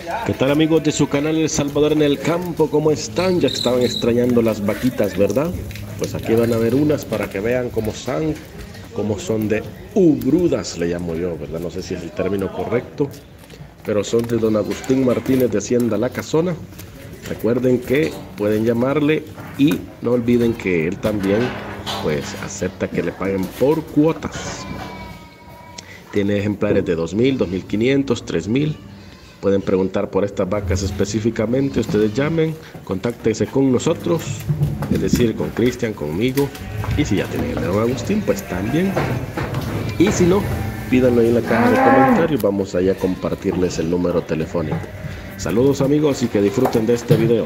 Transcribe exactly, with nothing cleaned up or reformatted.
¿Qué tal, amigos de su canal El Salvador en el Campo? ¿Cómo están? Ya estaban extrañando las vaquitas, ¿verdad? Pues aquí van a ver unas para que vean cómo están, cómo son de ubrudas, le llamo yo, ¿verdad? No sé si es el término correcto, pero son de don Agustín Martínez de Hacienda La Casona. Recuerden que pueden llamarle y no olviden que él también pues acepta que le paguen por cuotas. Tiene ejemplares de dos mil, dos mil quinientos, tres mil. Pueden preguntar por estas vacas específicamente. Ustedes llamen, contáctense con nosotros, es decir, con Cristian, conmigo. Y si ya tienen el de don Agustín, pues también. Y si no, pídanlo ahí en la caja de comentarios. Vamos allá a compartirles el número telefónico. Saludos, amigos, y que disfruten de este video.